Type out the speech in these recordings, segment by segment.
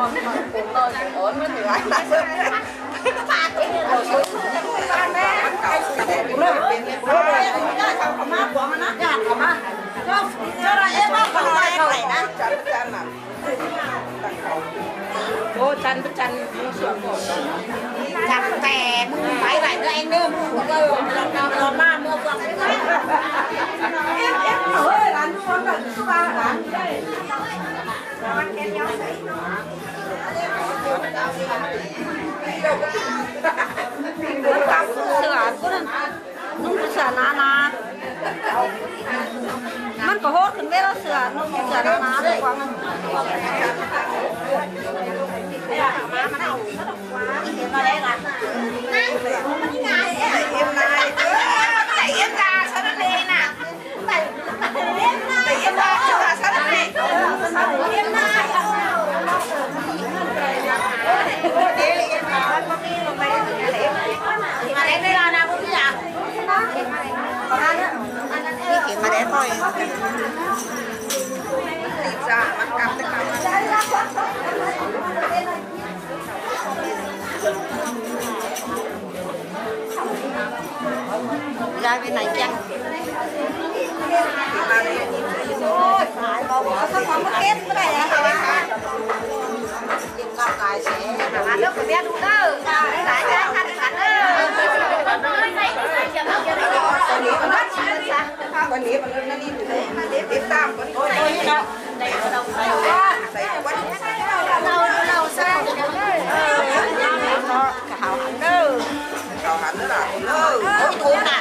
Ô chăn tè phải lại nữa anh nữa nó ma mua vòng em ơi là nó món là số 3 hả sửa naมันก็โหดขึ้นเวลาเสือนุ่มเสือนาเลยกว่ามันมาได้ละem ra sao nó lên nè em ra sao nó lên em mà đến đây là nào cũng vậy thì mà để thôi tìm ra mặt cặp tất cả ra bên này chăng ôi phải bầu bỏ sao còn mất kết cái này hả tìm cặp cài sẽ mà nước của bé đúng đâu lại ra khăn khăn con nếp nó đi từ đấy nó tiếp tam con thôi đâu đâu sao hảo hẳn nữa là ôi thú nè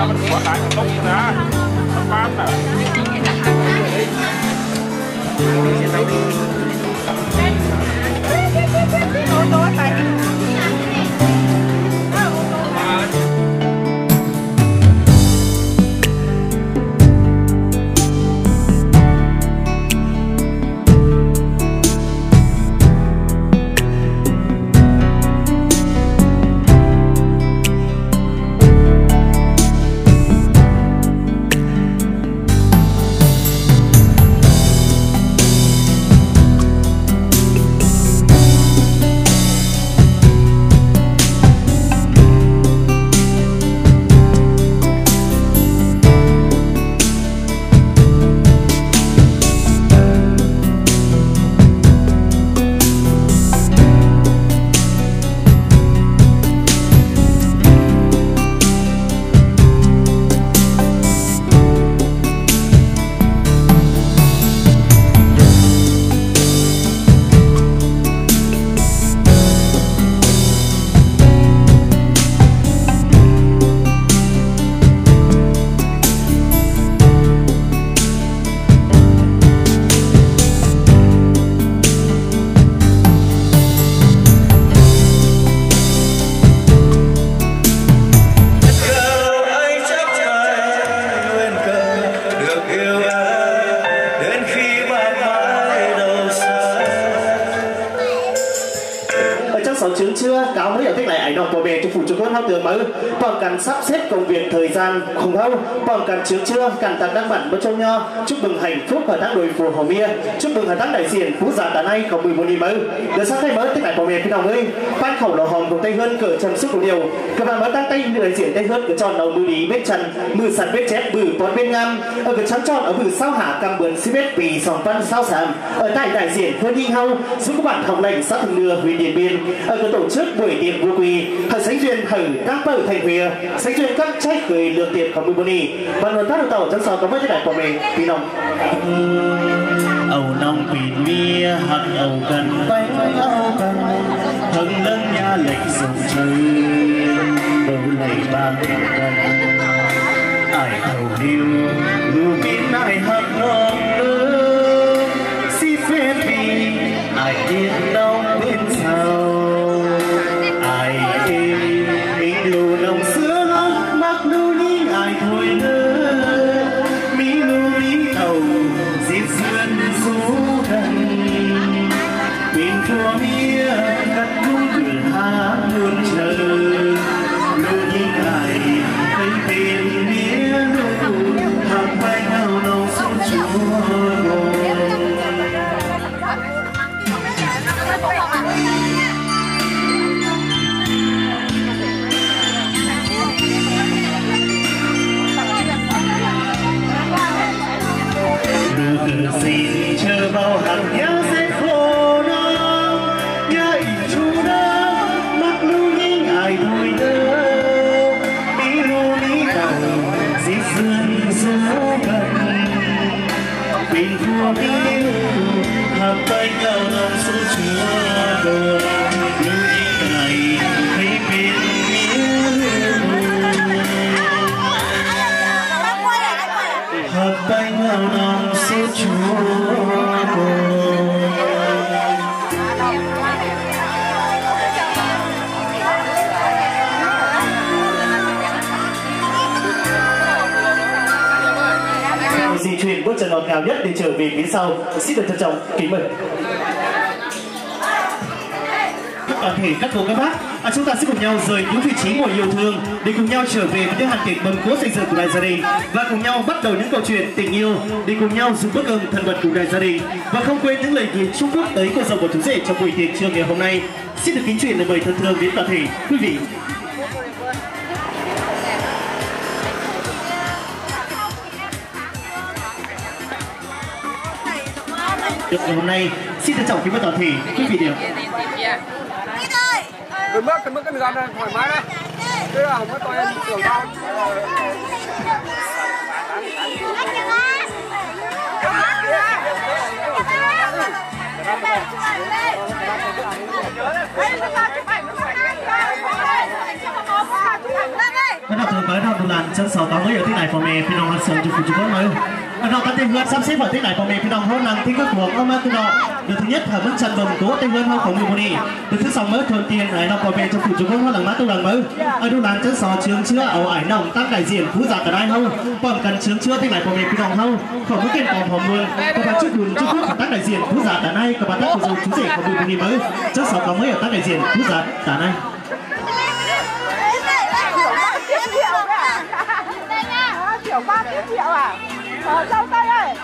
มันหัวหลายตรงนะบ้านน่ะโดนไปbằng cần sắp xếp công việc thời gian khủng hâu bằng cần trước trưa cần tặng đăng bản bên trong nho chúc mừng hạnh phúc ở tháng đồi phù hồ mía chúc mừng ở tháng đại diện phú giả tàn nay có 11 đi mới được sáng thay mới tất cả của miền phía đồng ơi ban khẩu đầu hòm của tây hơn cỡ chăm sức của điều các bạn mới tăng tay đại diện tây hơn cỡ tròn đầu mưa đi bếp trần mưa sạt bếp chép bử bón bên ngam ở cỡ trắng tròn ở bử sao hạ cam bươn xí bếp bì sòng văn sao sàm ở tại đại diện hơn đi hâu giúp các bạn học lệnh xã thường nưa huyện điện biên ở cỡ tổ chức buổi tiệc vô quỳ thời sánh duyên hở các bờ thành huế sánh duyên các trái cười lượt tiệc của mười boni và nguồn phát đầu tàu chân sò có với đại của mình phi nông ầu nông pin mía hạt ầu cần bay ầu cần thân lân nhà lệnh sông chơi đầu lầy bang cần ai hầu điêu lưu pin ai hạt nông nước si phê phi ai biết đâu bên sau ai êm lưu nông xưa lắm mắc lưu ní ai thôi nữa mỹ lưu ní đầu diệt duyên số gần bên chùa mía cắt cung cửa hát luôn chờ lưu ní ai thấy bên mía lưu hàng bay nào nông sông chúa xin chờ bao hàng nhớ sẽ khô nó nhớ ít chú đó mắc lưu những ai đuôi đâu đi lưu đi đầu dịp duyên số gần bên thua đi hạt tay cao lòng số chúa đồ lưu những ngày thấy bên hạt tay cao lòng số chúa di chuyển bước chân ngọt ngào nhất để trở về phía sau. Xin được trân trọng kính mời toàn thể các cô các bác, chúng ta sẽ cùng nhau rời những vị trí ngồi yêu thương để cùng nhau trở về với những hàn kịch mừng cỗ xây dựng của đại gia đình và cùng nhau bắt đầu những câu chuyện tình yêu để cùng nhau dùng bức âm thân mật cùng đại gia đình và không quên những lời kính chúc phúc tới cô dâu của chú rể trong buổi tiệc trưa ngày hôm nay. Xin được kính truyền lời mời thân thương đến toàn thể quý vị. Được ngày hôm nay xin trân trọng kính mời toàn thể quý vị đều. Cái mức cái gần này thoải mái đấy. Thế là không có tôi em tưởng đâu. Bắt đầu mới đâu đủ làn chân sầu có mới ở thế này phòng mẹ phi đồng sầu chụp chụp mới nó có tên hương sắp xếp ở thế này phòng mẹ phi đồng hôn làng thiên quốc của ông cứ đó được thứ nhất là vẫn chân bầm cố tên hương không nhiều đi được thứ sáu mới thuần tiền này nó phòng mẹ chụp chụp hôn làng má tu làng mới ở đủ làn chân sầu trường chưa ở ải nồng tăng đại diện phú giả tại đây không còn cần trường chưa thế này phòng mẹ phi đồng không không có tiền còn phòng luôn các bạn chúc buồn chúc phúc tăng đại diện phú giả tại đây các bạn tác của chú rể không buồn đi mới chân sầu có mới ở tăng đại diện phú giả tại đây kiểu 3 triệu à? Dâu tây ơi.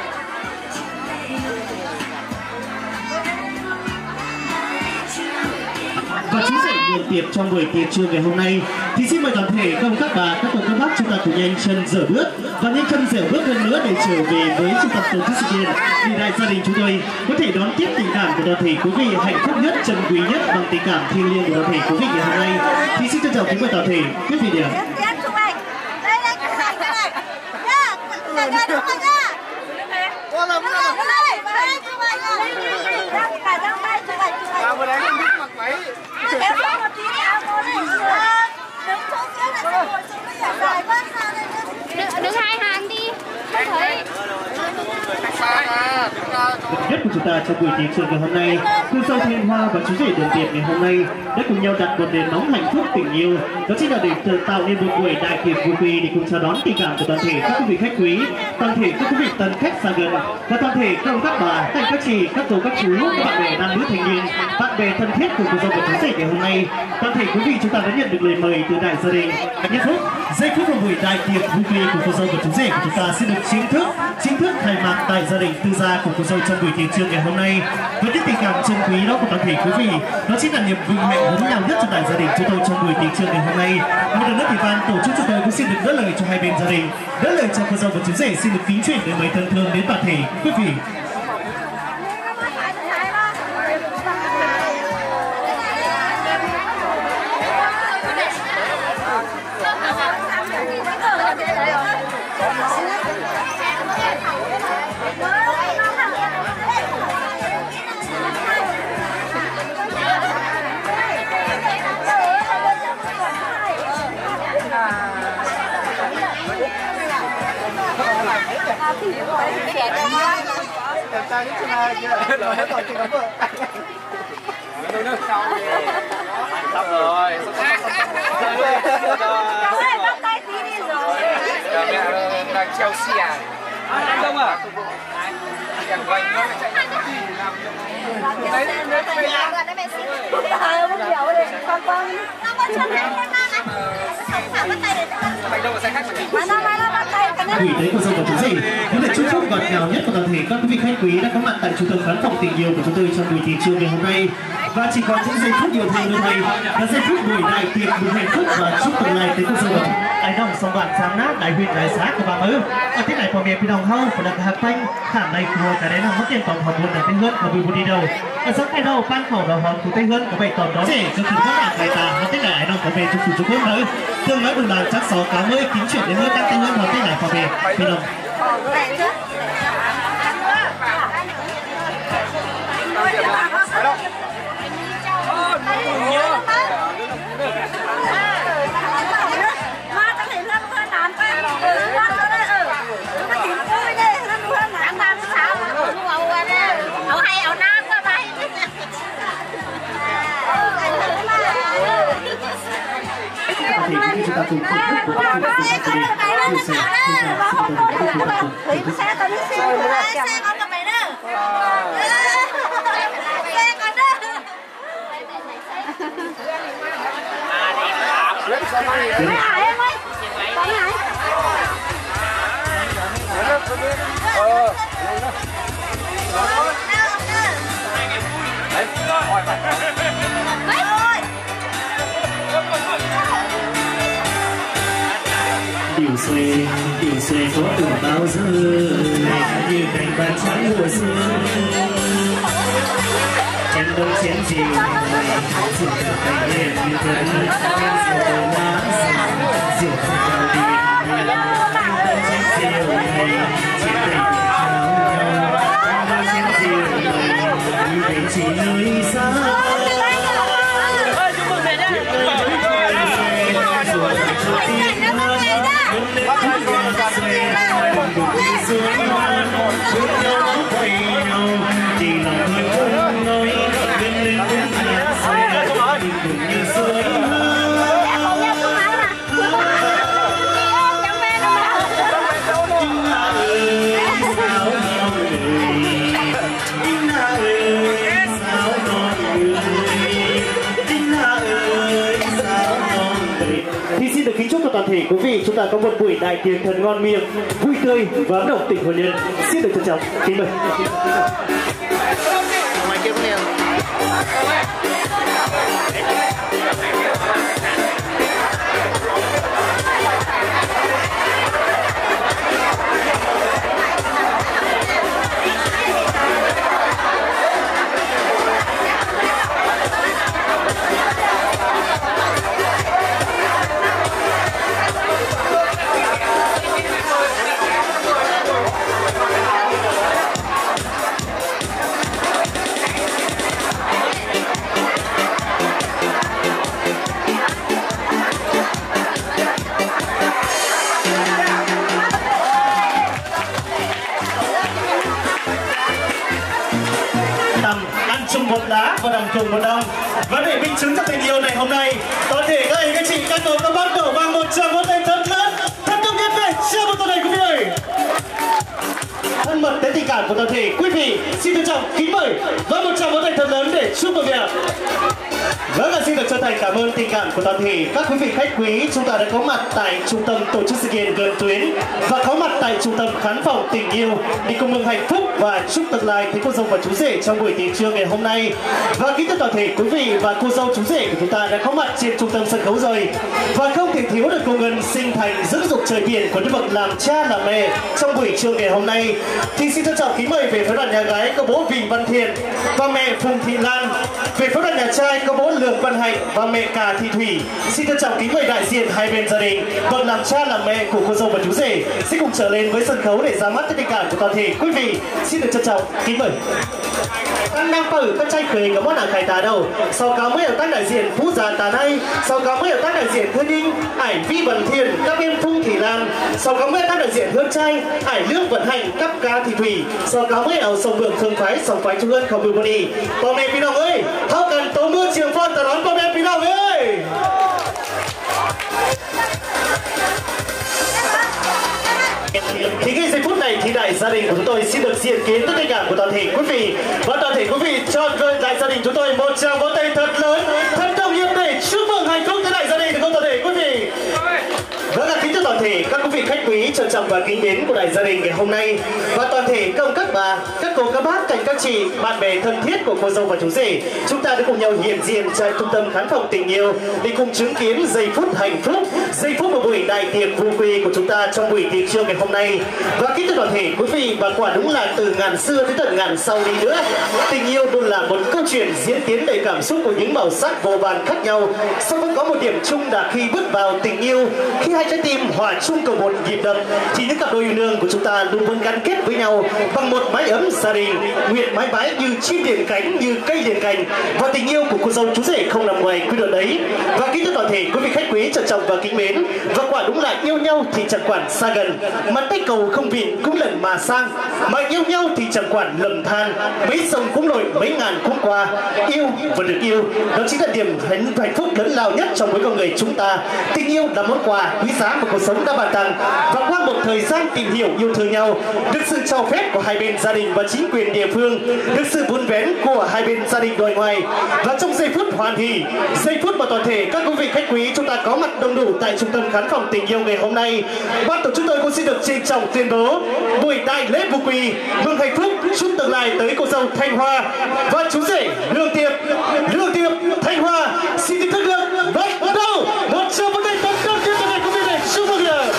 Và chú rể buổi tiệc trong buổi tiệc trưa ngày hôm nay thì xin mời toàn thể các bà các cô các bác chúng ta cùng nhanh chân dở bước và nhanh chân dở bước hơn nữa để trở về với trung tâm tổ chức sự kiện để đại gia đình chúng tôi có thể đón tiếp tình cảm của toàn thể quý vị hạnh phúc nhất trân quý nhất bằng tình cảm thiêng liêng của toàn thể quý vị ngày hôm nay. Thì xin trân trọng kính mời toàn thể quý vị điểm. Đứng hai hàng đi, không thấy. Nhất của chúng ta trong buổi tiệc trường ngày hôm nay, cô dâu Thiên Hoa và chú rể đường tiệc ngày hôm nay đã cùng nhau đặt một nền móng hạnh phúc tình yêu. Đó chính là để tạo nên một buổi đại tiệc vui tươi để cùng chào đón tình cảm của toàn thể các quý vị khách quý, toàn thể các quý vị tân khách xa gần và toàn thể các bà, các chị, các cô, các chú, các bạn bè nam nữ thanh niên, bạn bè thân thiết của cô dâu và chú rể ngày hôm nay. Toàn thể quý vị chúng ta đã nhận được lời mời từ đại gia đình. Nhân phúc, giây phút của buổi đại tiệc vui tươi của cô dâu và chú rể của chúng ta sẽ được chính thức khai mạc tại gia đình tư gia của cô dâu trong buổi tiệc trưa ngày hôm nay. Với những tình cảm chân quý đó của toàn thể quý vị, đó chính là niềm vinh hạnh lớn lao nhất cho đại gia đình chúng tôi trong buổi tiệc trưa ngày hôm nay. Một lần nữa thì ban tổ chức chúng tôi cũng xin được đỡ lời cho hai bên gia đình, đỡ lời cho cô dâu và chú rể xin được kính chuyển lời mời thân thương đến toàn thể quý vị. Ta đi chơi chưa? Rồi hết rồi, chưa có vợ. Sắp rồi, đang Chelsea à? Không à? Chẳng quanh nó chạy. Đấy, Gửi tới cô dâu và chú rể những lời chúc phúc ngọt ngào nhất của toàn thể các quý vị khách quý đã có mặt tại trung tâm khán phòng tình yêu của chúng tôi trong buổi tiệc trưa ngày hôm nay. Và chỉ còn những giây phút yêu thương nữa thôi là giây phút buổi đại tiệc buổi hạnh phúc và chúc mừng ngày tới cô dâu và ai đồng sông bản sáng nát đại huyện đại xã của bà mơ ở thế này phòng mẹ phi đồng hông của đặc hạt thanh khả này của cái đấy là mất tiền tổng hợp buôn ở tây hơn và bùi đi đâu ở sau cái đầu ban khẩu đầu hòn của tây hơn của bảy tổng đó để cho chúng các bạn người ta nó thế này ai đồng có về chúc chúc phúc nữa thương nói đừng làm chắc sáu cá mới kính chuyện đến hơn các tây hơn vào thế này phòng mẹ phi đồng. Thì chúng ta cùng Điều xuê có từ bao giờ như cành vàng trắng mùa xuân em đông chén rượu rượu cành đèn như thế em rượu đầu lá rượu không cao đi em đông chén rượu này chỉ tình trao nhau em đông chén rượu này như tình chỉ nơi xa chúc mừng mẹ nhé. thể quý vị chúng ta có một buổi đại tiệc thật ngon miệng, vui tươi và ấm nồng tình hôn nhân. Xin được trân trọng kính mời. Một lá và nằm cùng một đông. Và để minh chứng cho tình yêu này hôm nay, toàn thể các anh, các chị, các cô, các bác đổ vang một tràng vỗ tay thật lớn, thật đông nhiệt về chào mừng toàn thể quý vị ơi. Thân mật đến tình cảm của toàn thể quý vị, xin trân trọng kính mời và một tràng vỗ tay thật lớn để chúc mừng ạ. Vâng, xin được chân thành cảm ơn tình cảm của toàn thể các quý vị khách quý chúng ta đã có mặt tại trung tâm tổ chức sự kiện gần tuyến và có mặt tại trung tâm khán phòng tình yêu để cùng mừng hạnh phúc và chúc tương lai thấy cô dâu và chú rể trong buổi tiệc trưa ngày hôm nay. Và kính thưa toàn thể quý vị và cô dâu chú rể của chúng ta đã có mặt trên trung tâm sân khấu rồi và không thể thiếu được công ơn sinh thành dưỡng dục trời biển của những bậc làm cha làm mẹ trong buổi trưa ngày hôm nay. Thì xin trân trọng kính mời về phía đoàn nhà gái có bố Huỳnh Văn Thiện và mẹ Phùng Thị Lan, về phía đoàn nhà trai có bố Lương Văn Hạnh và mẹ Cà Thị Thủy. Xin trân trọng kính mời đại diện hai bên gia đình, bậc làm cha làm mẹ của cô dâu và chú rể sẽ cùng trở lên với sân khấu để ra mắt tình cảm của toàn thể quý vị. Xin được trân trọng kính mời. Các nam tử các trai cười có món hàng khai tá đâu. Sau cáo mới ở tác đại diện Phú Già Tà Nay, sau cáo mới ở tác đại diện Thư Ninh, Hải Vi Văn Thiện, các bên Phung Thị Lan, sau cáo mới ở tác đại diện Hương Trai, Hải Lương Vận Hạnh, cấp Ca Thị Thủy, sau cáo mới ở sông Vượng Thương Phái, sông Phái Trung Ương không bưu body.พ่อ mẹพี่น้องเอ้ยเท่ากันตัวมือเชียงฟ้อนตลอดพ่อ mẹพี่น้องเอ้ย. Thì ngay giây phút này thì đại gia đình của chúng tôi xin được diện kiến tất cả của toàn thể quý vị và toàn thể quý vị cho đại gia đình chúng tôi một tràng vỗ tay thật lớn, thật đông nhiệt để chúc mừng hạnh phúc tới đại gia đình của toàn thể quý vị. Vâng, là kính thưa toàn thể các quý vị khách quý trân trọng và kính mến của đại gia đình ngày hôm nay và toàn thể công các bà, các cô, các bác, các chị, bạn bè thân thiết của cô dâu và chú rể, chúng ta đã cùng nhau hiện diện tại trung tâm khán phòng tình yêu để cùng chứng kiến giây phút hạnh phúc, giây phút một buổi đại tiệc vui quy của chúng ta trong buổi tiệc trưa ngày hôm nay. Và kính thưa toàn thể quý vị, và quả đúng là từ ngàn xưa tới tận ngàn sau đi nữa, tình yêu luôn là một câu chuyện diễn tiến đầy cảm xúc của những màu sắc vô vàn khác nhau, song vẫn có một điểm chung là khi bước vào tình yêu, khi hai trái tim hòa chung cùng một nhịp đập thì những cặp đôi yêu đương của chúng ta luôn muốn gắn kết với nhau bằng một mái ấm gia đình, nguyện mãi mãi như chim liền cánh, như cây liền cành, và tình yêu của cô dâu chú rể không nằm ngoài quy luật đấy. Và kính thưa toàn thể quý vị khách quý trân trọng và kính mến, và quả đúng là yêu nhau thì chẳng quản xa gần, mà tay cầu không vịn cũng lần mà sang, mà yêu nhau thì chẳng quản lầm than, mấy sông cũng nổi mấy ngàn cũng qua. Yêu và được yêu đó chính là niềm hạnh phúc lớn lao nhất trong mỗi con người chúng ta. Tình yêu là món quà quý giá mà cuộc sống đã ban tặng, và qua một thời gian tìm hiểu yêu thương nhau, được sự cho phép của hai bên gia đình và chính quyền địa phương, được sự vun vén của hai bên gia đình nội ngoại, và trong giây phút hoàn hỷ, giây phút mà toàn thể các quý vị khách quý chúng ta có mặt đông đủ tại trung tâm khán phòng tình yêu ngày hôm nay, ban tổ chức tôi cũng xin được trịnh trọng tuyên bố buổi đại lễ vô quy mừng hạnh phúc chúc tương lai tới cô dâu Thanh Hoa và chú rể Lương Tiệp Thanh Hoa. Xin kính thưa được bắt đầu một tràng vỗ tay thật lớn cho toàn thể quý vị để chúc mừng ạ.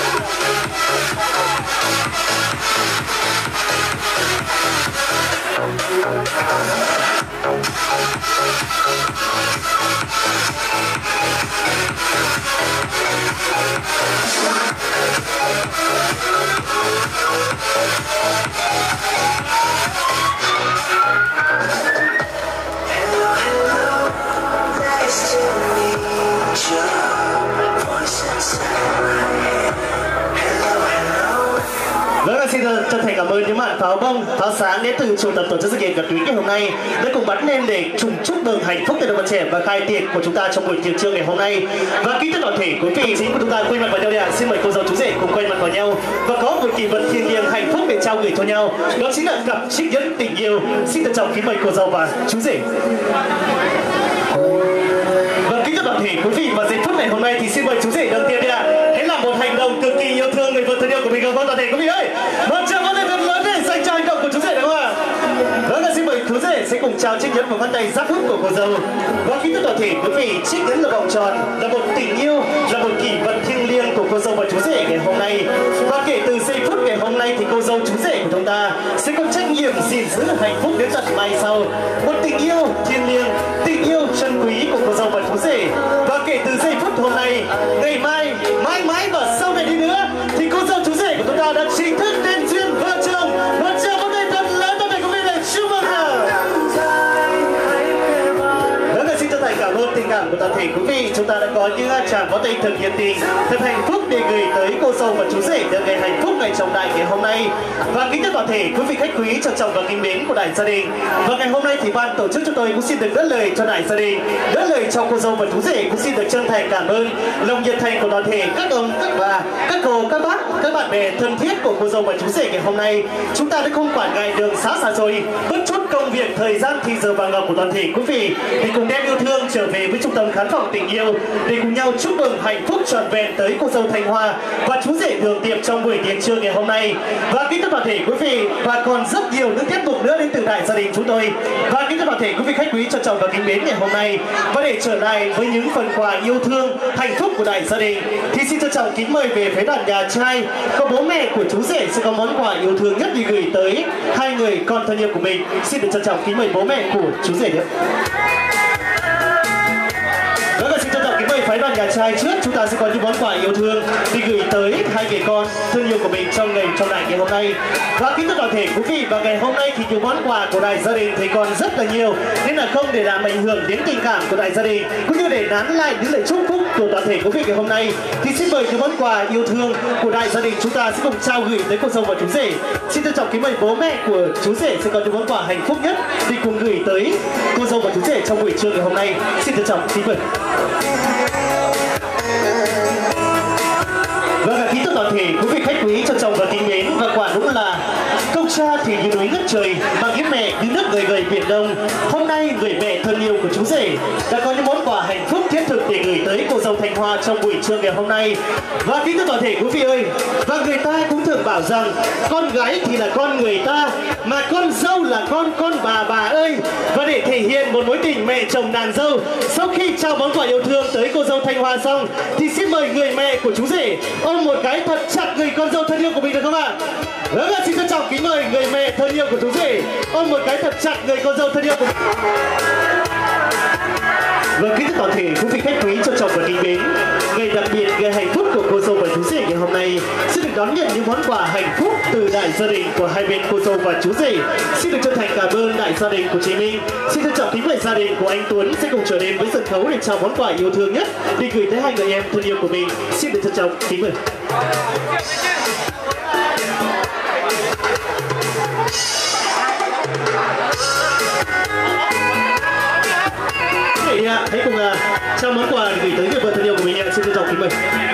Vâng, xin chân thành cảm ơn những bạn pháo bông, pháo sáng đến từ trung tâm tổ chức sự kiện Gần Tuyến ngày hôm nay đã cùng bắn lên để cùng chúc mừng hạnh phúc tới đôi bạn trẻ và khai tiệc của chúng ta trong buổi tiệc trưa ngày hôm nay. Và kính thưa toàn thể quý vị chính của chúng ta quay mặt vào nhau đây ạ. Xin mời cô dâu chú rể cùng quay mặt vào nhau và có một kỷ vật thiêng liêng hạnh phúc để trao gửi cho nhau. Đó chính là cặp trích nhẫn tình yêu. Xin trân trọng kính mời cô dâu và chú rể. Và kính thưa toàn thể quý vị, và giây phút này hôm nay thì xin mời chú rể đầu tiên đây ạ. Hãy làm một thân yêu của mình, toàn thể quý vị ơi, một tràng pháo tay thật lớn để dành cho hành động của chú rể, đúng không ạ? Vâng, xin mời chú rể sẽ cùng chào chiếc nhẫn và vân tay giáp hút của cô dâu. Và kính thưa toàn thể quý vị, chiếc nhẫn là vòng tròn, là một tình yêu, là một kỷ vật thiêng liêng của cô dâu và chú rể ngày hôm nay. Và kể từ giây phút ngày hôm nay thì cô dâu chú rể của chúng ta sẽ có trách nhiệm gìn giữ hạnh phúc đến tận mai sau. Một tình yêu thiêng liêng, tình yêu chân quý của cô dâu và chú rể. Và kể từ giây phút hôm nay, ngày mai, mãi mãi và sau này đi nữa thì cô dâu chú rể của chúng ta đã chính thức nên duyên vợ chồng. Một tràng pháo tay thật lớn toàn thể quý vị để chúc mừng nào. Xin chân thành cảm ơn tình cảm của toàn thể quý vị. Chúng ta đã có những tràng pháo tay thật nhiệt tình, thật hạnh phúc để gửi tới cô dâu và chú rể được ngày hạnh phúc ngày trọng đại ngày hôm nay. Và kính thưa toàn thể quý vị khách quý trân trọng và kính mến của đại gia đình. Và ngày hôm nay thì ban tổ chức chúng tôi cũng xin được đỡ lời cho đại gia đình, đỡ lời cho cô dâu và chú rể, cũng xin được chân thành cảm ơn lòng nhiệt thành của toàn thể các ông, các bà, các cô, các bác, các bạn bè thân thiết của cô dâu và chú rể ngày hôm nay. Chúng ta đã không quản ngại đường xa xôi, bất chút công việc, thời gian thì giờ vàng ngọc của toàn thể quý vị để cùng đem yêu thương trở về với trung tâm khán phòng tình yêu để cùng nhau chúc mừng hạnh phúc trọn vẹn tới cô dâu Thanh Hoa và chú rể Đường Tiệp trong buổi tiệc trưa ngày hôm nay. Và kính thưa toàn thể quý vị, và còn rất nhiều những tiết mục nữa đến từ đại gia đình chúng tôi. Và kính thưa toàn thể quý vị khách quý trân trọng và kính mến ngày hôm nay, và để trở lại với những phần quà yêu thương hạnh phúc của đại gia đình thì xin trân trọng kính mời về phía đoàn nhà trai, có bố mẹ của chú rể sẽ có món quà yêu thương nhất để gửi tới hai người con thân yêu của mình. Xin được trân trọng kính mời bố mẹ của chú rể nữa. Xin trân trọng kính mời phái đoàn nhà trai trước, chúng ta sẽ có những món quà yêu thương đi gửi tới hai người con thân yêu của mình trong ngày trọng đại ngày hôm nay. Và kính thưa toàn thể quý vị, và ngày hôm nay thì nhiều món quà của đại gia đình thì còn rất là nhiều, nên là không để làm ảnh hưởng đến tình cảm của đại gia đình cũng như để nán lại những lời chúc phúc của toàn thể quý vị ngày hôm nay thì xin mời những món quà yêu thương của đại gia đình chúng ta sẽ cùng trao gửi tới cô dâu và chú rể. Xin trân trọng kính mời bố mẹ của chú rể sẽ có những món quà hạnh phúc nhất đi cùng gửi tới cô dâu và chú rể trong buổi trưa ngày hôm nay. Xin trân trọng kính mời. Vâng, kính thưa toàn thể quý vị khách quý trân trọng và kính mến, và quả đúng là công cha thì như núi ngất trời, mà nghĩa mẹ như nước gầy gầy biển đông. Hôm nay người mẹ thân yêu của chú rể đã có những món quà hạnh phúc thiết thực để gửi tới cô dâu Thanh Hoa trong buổi trưa ngày hôm nay. Và kính thưa toàn thể quý vị ơi, và người ta cũng thường bảo rằng con gái thì là con người ta, mà con dâu là con bà ơi. Và để thể hiện một mối tình mẹ chồng nàng dâu, sau khi trao món quà yêu thương tới cô dâu Thanh Hoa xong thì xin mời người mẹ của chú rể ôm một cái thật chặt người con dâu thân yêu của mình được không ạ? Vâng, xin trân trọng kính mời người mẹ thân yêu của chú rể ôm một cái thật chặt người con dâu thân yêu của mình. Vâng, kính thưa toàn thể quý vị khách quý trân trọng và kính mến, ngày đặc biệt, ngày hạnh phúc của cô dâu và chú rể ngày hôm nay xin được đón nhận những món quà hạnh phúc từ đại gia đình của hai bên cô dâu và chú rể. Xin được chân thành cảm ơn đại gia đình của chị Minh. Xin trân trọng kính mời gia đình của anh Tuấn sẽ cùng trở đến với sân khấu để trao món quà yêu thương nhất đi gửi tới hai người em thân yêu của mình. Xin được trân trọng kính mời. Hãy cùng trao món quà để gửi tới người vợ thân yêu của mình ạ. Xin trân trọng kính mời.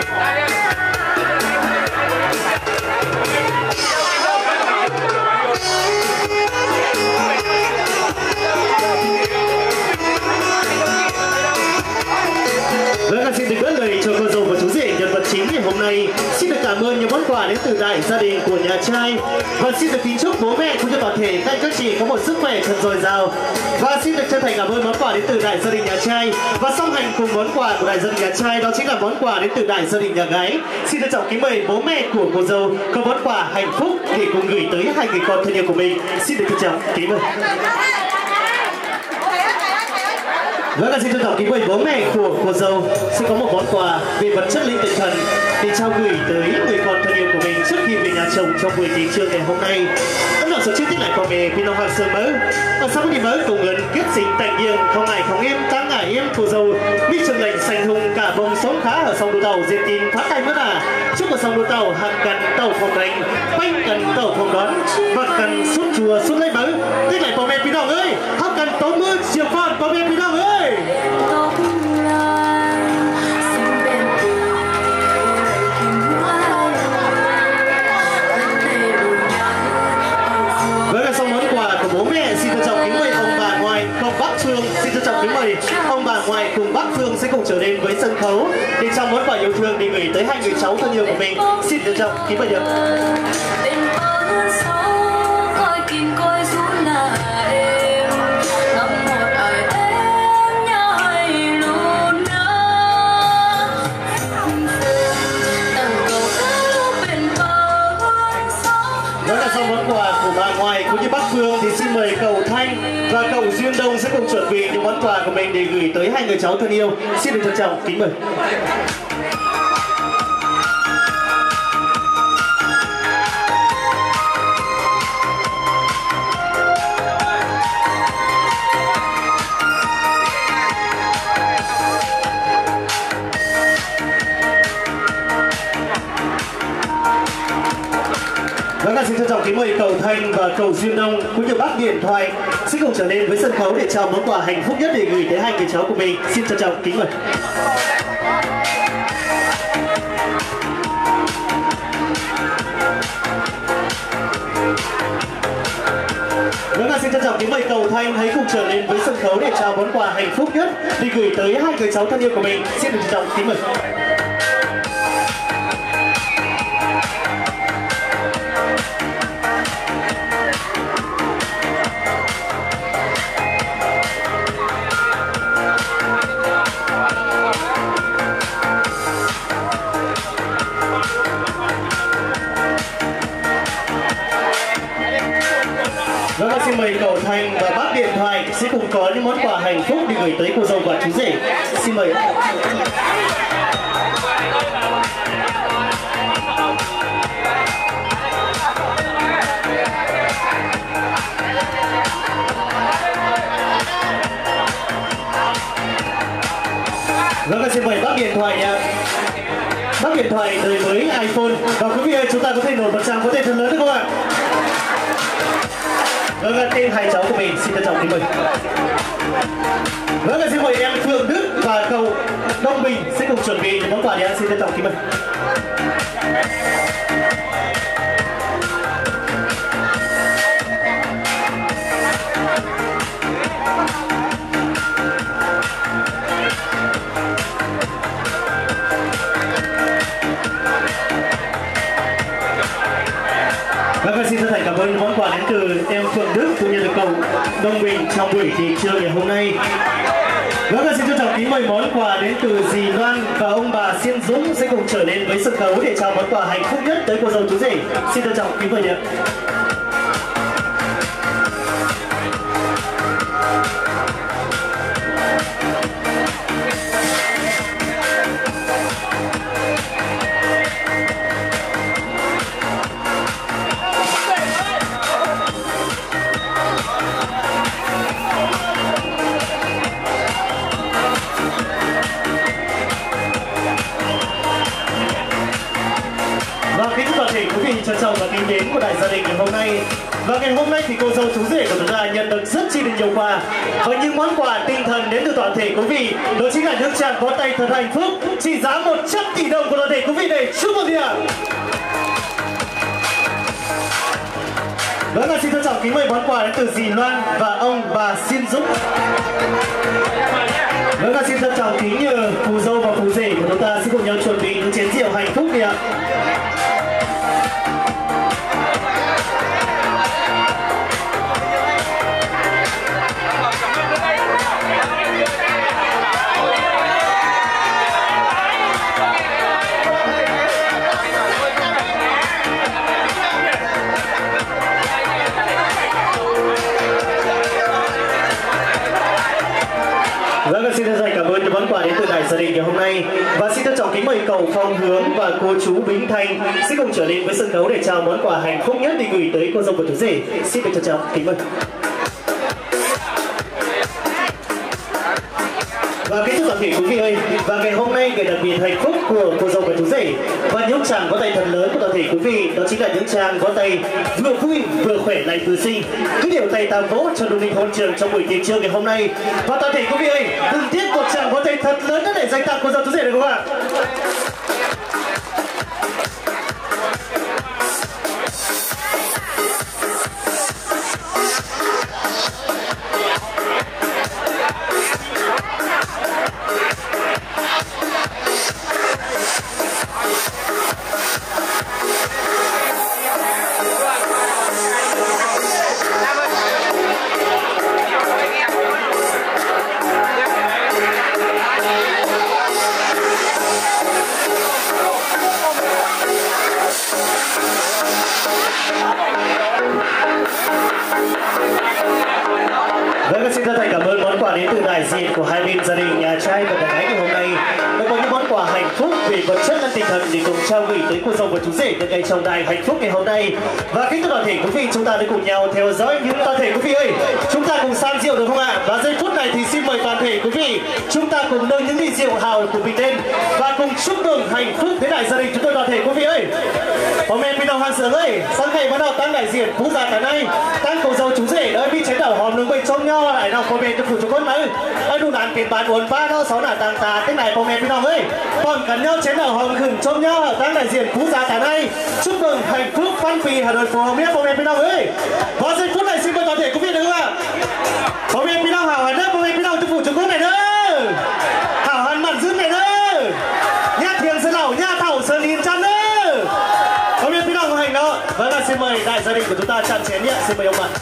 Vâng, xin được gửi lời cho cô dâu và chú rể nhân vật chính ngày hôm nay. Xin được cảm ơn những món quà đến từ đại gia đình của nhà trai, và xin được kính chúc bố mẹ cũng như toàn thể các chị có một sức khỏe thật dồi dào. Và xin được chân thành cảm ơn món quà đến từ đại gia đình nhà trai, và song hành cùng món quà của đại gia đình nhà trai đó chính là món quà đến từ đại gia đình nhà gái. Xin trân trọng kính mời bố mẹ của cô dâu có món quà hạnh phúc để cùng gửi tới hai người con thân yêu của mình. Xin được trân trọng kính mời. Vâng, xin trân trọng kính mời bố mẹ của cô dâu sẽ có một món quà về vật chất linh tinh thần để trao gửi tới người con thân yêu của mình trước khi về nhà chồng trong buổi tiệc trưa ngày hôm nay. Tất cả số chi tiết lại còn về pin hoàng sương mớ và sau khi mới cùng ngân kết sinh tạnh nhiên không ngại không em ta ngại em cô dâu mi trường lệnh sành hùng cả bông sống khá ở sông đô tàu diệt tin phát tay mất chúc ở sông đô tàu hàng cần tàu phòng đánh bánh cần tàu phòng đón và cần suốt chùa suốt lấy mớ thế lại bố mẹ pin hoàng ơi học cần tố mưa chiều con bố mẹ pin hoàng ơi. Với là xong món quà của bố mẹ, xin trân trọng kính mời ông bà ngoại công Bắc Phương, xin trân trọng kính mời ông bà Ngoại cùng Bắc Phương sẽ cùng trở đến với sân khấu để trao món quà yêu thương để gửi tới hai người cháu thân yêu của mình. Xin trân trọng kính mời được. Đó là sau món quà của bà Ngoại cũng như Bắc Phương thì xin mời cậu Thanh và cậu Duyên Đông sẽ cùng chuẩn bị những món quà của mình để gửi tới hai người cháu thân yêu. Xin được trân trọng kính mời. Vâng, xin trân trọng kính mời cậu Thanh và cậu Duyên Đông cũng như bác Điện Thoại sẽ cùng trở lên với sân khấu để trao món quà hạnh phúc nhất để gửi tới hai người cháu của mình. Xin trân trọng kính mời. Vâng, xin trân trọng kính mời cậu Thanh hãy cùng trở lên với sân khấu để trao món quà hạnh phúc nhất để gửi tới hai người cháu thân yêu của mình. Xin được trân trọng kính mời. Vâng, xin mời cậu Thành và bác Điện Thoại sẽ cùng có những món quà hạnh phúc để gửi tới cô dâu và chú rể. Xin mời. Vâng, xin mời bác Điện Thoại nha. Bác Điện Thoại đời mới iPhone. Và quý vị ơi, chúng ta có thể nổi một tràng có tên thật lớn được không ạ? Vâng, tên hai cháu của mình xin trân trọng kính mời. Vâng, xin mời em Phương Đức và cậu Đông Bình sẽ cùng chuẩn bị những món quà để ăn. Xin trân trọng kính mời. Vâng, xin chân thành cảm ơn món quà đến từ em Phượng Đức cũng như là cậu Đông Bình trong buổi thị trường ngày hôm nay. Vâng, xin trân trọng kính mời món quà đến từ dì Loan và ông bà Xiên Dũng sẽ cùng trở lên với sân khấu để trao món quà hạnh phúc nhất tới cô dâu chú rể. Xin trân trọng kính mời nhé. Trân trọng và kính mến của đại gia đình ngày hôm nay. Và ngày hôm nay thì cô dâu chú rể của chúng ta nhận được rất chi là nhiều quà và những món quà tinh thần đến từ toàn thể quý vị, đó chính là những tràng vỗ tay thật hạnh phúc trị giá 100 tỷ đồng của toàn thể quý vị này. Chúc mừng ạ. Vâng, xin trân trọng kính mời món quà đến từ dì Loan và ông bà Xiên Dũng. Vâng, xin trân trọng kính nhờ phù dâu và phù rể của chúng ta sẽ cùng nhau chuẩn bị những chén rượu hạnh phúc đi ạ. Vâng, xin chân thành cảm ơn những món quà đến từ đại gia đình ngày hôm nay và xin trân trọng kính mời cậu Phong Hướng và cô chú Bính Thanh sẽ cùng trở lên với sân khấu để trao món quà hạnh phúc nhất để gửi tới cô dâu và chú rể. Xin được trân trọng kính mời. Và kính thưa toàn thể quý vị ơi, và ngày hôm nay ngày đặc biệt hạnh phúc của cô dâu và chú rể và những tràng vỗ tay thật lớn của toàn thể quý vị, đó chính là những tràng vỗ tay vừa vui vừa khỏe lại vừa xinh, cứ đều tay tam vỗ cho Đông Ninh hôn trường trong buổi tiệc trưa ngày hôm nay. Và toàn thể quý vị ơi, đừng tiếc một tràng vỗ tay thật lớn để dành tặng cô dâu chú rể được không ạ? vật chất lẫn tinh thần để cùng trao gửi tới cô dâu và chú rể nhân ngày trọng đại hạnh phúc ngày hôm nay. Và kính thưa toàn thể quý vị, chúng ta đã cùng nhau theo dõi những toàn thể quý vị ơi, chúng ta cùng san rượu được không ạ? Và giây phút này thì xin mời toàn thể quý vị chúng ta cùng nâng những ly rượu hào của mình lên và cùng chúc mừng hạnh phúc thế đại gia đình chúng tôi toàn thể quý vị ơi. Hôm nay mình đồng hàng sướng ơi, sáng ngày bắt đầu tăng đại diện phú gia cả nay tăng cô dâu chú rể đợi bị chế đảo hòm nướng bên trong nho lại nào cô về cho phụ chúng con mấy ai đủ đàn tiền bàn uốn ba nó sáu là tàng tà thế này hôm nay mình đồng ơi còn cần nhau chế đảo hòm khẩn trong nho tăng đại diện phú gia cả nay chúc mừng hạnh phúc Phan Phi Hà Nội phù hợp nhất hôm nay mình đồng ơi. Và giây phút này xin mời toàn thể quý vị được không ạ? Hôm nay mình đồng hảo hẳn đó, hôm nay mình đồng cho phụ chúng con này đó hảo hẳn mặt dứt này đó nhát thiền sơn lẩu nhát thảo sơn in chăn đó. Hôm nay mình đồng hành đó. Vâng là xin mời đại gia đình của chúng ta chạm chén nhé, xin mời ông ạ.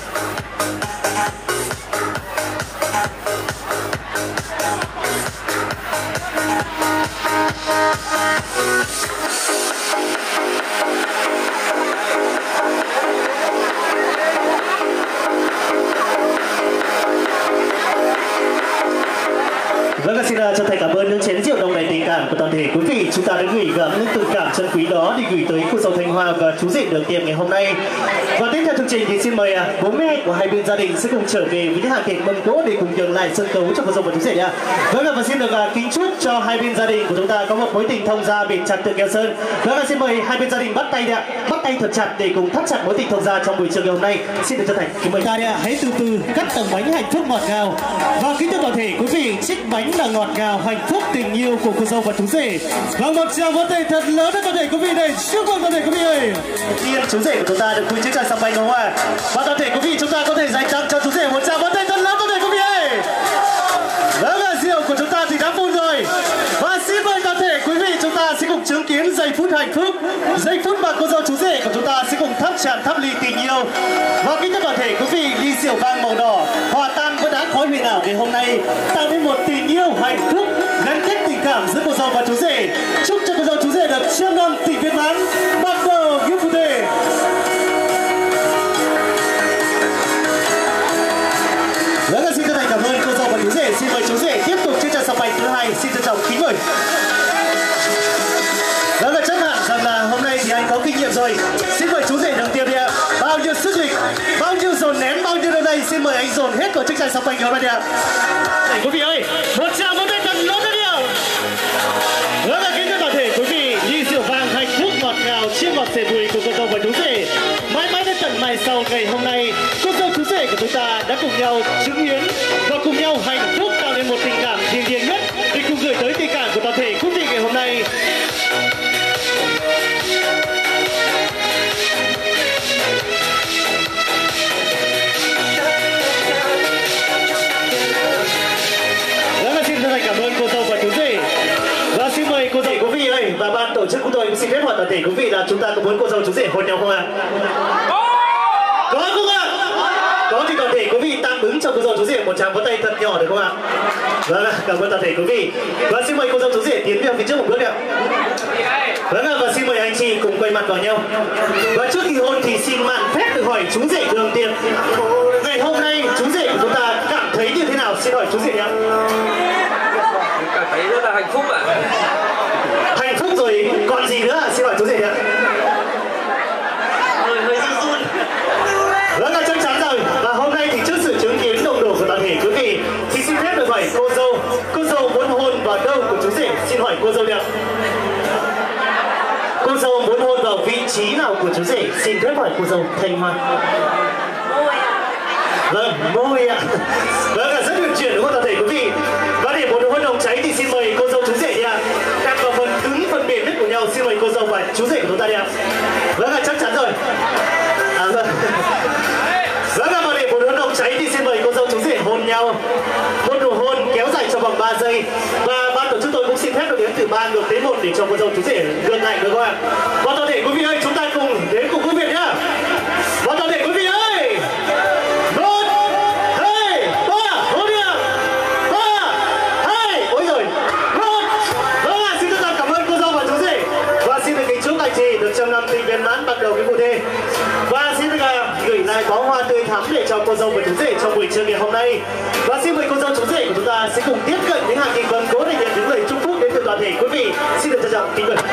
Vâng, xin chân thành cảm ơn những chén rượu đồng đầy tình cảm của toàn thể quý vị. Chúng ta đã gửi gắm những tình cảm chân quý đó để gửi tới cô dâu Thanh Hoa và chú rể Đường Tiềm ngày hôm nay. Và tiếp theo chương trình thì xin mời bố mẹ của hai bên gia đình sẽ cùng trở về với những hàng kịch mâm cỗ để cùng nhường lại sân khấu cho cô dâu và chú rể ạ. Vâng, và xin được kính chúc cho hai bên gia đình của chúng ta có một mối tình thông gia bền chặt từ keo sơn. Vâng, xin mời hai bên gia đình bắt tay ạ, bắt tay thật chặt để cùng thắt chặt mối tình thông gia trong buổi trường ngày hôm nay. Xin được chân thành kính mời ta đi ạ. Hãy từ từ cắt tầng bánh hạnh phúc ngọt ngào. Và kính thưa toàn thể quý vị, chiếc bánh là ngọt ngào hạnh phúc tình yêu của cô dâu và chú rể. Và một tràng vỗ tay thật lớn cho toàn thể quý vị này. Chúc mừng toàn thể quý vị ơi. Tiên chú rể của chúng ta được vui chiếc tràng sòng bánh đúng không ạ? Và toàn thể quý vị chúng ta có thể dành tặng cho chú rể một tràng vỗ tay thật lớn toàn thể quý vị ơi. Vâng, rượu của chúng ta thì đã phun rồi. Và xin mời toàn thể quý vị chúng ta sẽ cùng chứng kiến giây phút hạnh phúc, giây phút mà cô dâu chú rể của chúng ta sẽ cùng thắp tràn thắp ly tình yêu. Và kính thưa toàn thể quý vị, ly rượu vang màu đỏ hòa tan với đá khói huyền ảo ngày hôm nay tạo nên một tình yêu hạnh phúc gắn kết tình cảm giữa cô dâu và chú rể. Chúc cho cô dâu chú rể được trăm năm tình viên mãn. Bắt đầu give phụ đề. Vâng, xin chân thành cảm ơn cô dâu và chú rể. Xin mời chú rể tiếp tục chiếc trà sòng bánh thứ hai. Xin trân trọng kính mời. Vâng, chắc hẳn rằng là hôm nay thì anh có kinh nghiệm rồi. Xin mời chú rể Đường Tiềm đi ạ. Bao nhiêu sức lực, bao nhiêu dồn nén, bao nhiêu đâu đây, xin mời anh dồn hết vào chiếc trà sòng bánh ngày hôm nay đi ạ. Để quý vị ơi, một tràng vỗ tay thật lớn nữa đi ạ. Vâng, kính thưa toàn thể quý vị, ly rượu vang hạnh phúc ngọt ngào chia ngọt sẻ bùi của cô dâu và chú rể. Mãi mãi đến tận mai sau ngày hôm nay, cô dâu chú rể của chúng ta đã cùng nhau chứng kiến và cùng nhau hạnh phúc tạo nên một tình cảm thiêng liêng nhất để cùng gửi tới tình cảm của toàn thể quý vị ngày hôm nay. Cảm ơn cô dâu và chú rể. Và xin mời cô dâu quý vị ơi, và ban tổ chức của tôi cũng xin phép hỏi toàn thể quý vị là chúng ta có muốn cô dâu chú rể hôn nhau không ạ? Có không ạ? Có thì toàn thể quý vị tạm ứng cho cô dâu chú rể một tràng vỗ tay thật nhỏ được không ạ? Vâng, cảm ơn toàn thể quý vị. Và xin mời cô dâu chú rể tiến về phía trước một bước ạ. Vâng, và xin mời anh chị cùng quay mặt vào nhau. Và trước khi hôn thì xin mạn phép được hỏi chú rể Đường Tiềm, ngày hôm nay chú rể của chúng ta cảm thấy như thế nào? Xin hỏi chú rể nhé. Cảm thấy rất là hạnh phúc ạ. Hạnh phúc rồi còn gì nữa? Xin hỏi chú rể nhé. Hơi run. Rất là chắc chắn rồi. Và hôm nay thì trước sự chứng kiến đông đủ của toàn thể quý vị thì xin phép được hỏi cô dâu muốn hôn vào đâu của chú rể? Xin hỏi cô dâu nhé. Cô dâu muốn hôn vào vị trí nào của chú rể? Xin phép hỏi cô dâu Thanh Hoa. Vâng, môi ạ. Vâng, là rất huyền chuyển đúng không toàn thể quý vị? Và để một hôn nồng cháy thì xin mời cô dâu chú rể đi ạ. Đặt vào phần cứng phần mềm nhất của nhau, xin mời cô dâu và chú rể của chúng ta đi ạ. Vâng, là chắc chắn rồi. Vâng. Vâng, và để một hôn nồng cháy thì xin mời cô dâu chú rể hôn nhau. Một nụ hôn kéo dài trong vòng 3 giây. Và ban tổ chức tôi cũng xin phép được đếm từ 3 ngược đến 1 để cho cô dâu chú rể ngược lại được không ạ? Và toàn thể quý vị ơi, chúng ta cùng đến cùng quý vị nhá. Và toàn thể quý vị ơi. Trăm năm tình viên mãn bắt đầu cái vụ đề. Và xin gửi lại bó hoa tươi thắm để cho cô dâu và chú rể trong buổi trưa ngày hôm nay. Và xin mời cô dâu chú rể của chúng ta sẽ cùng tiếp cận những hàng kịch vâng cố để nhận những lời chúc phúc đến từ toàn toàn thể quý vị xin được trân trọng kính mời.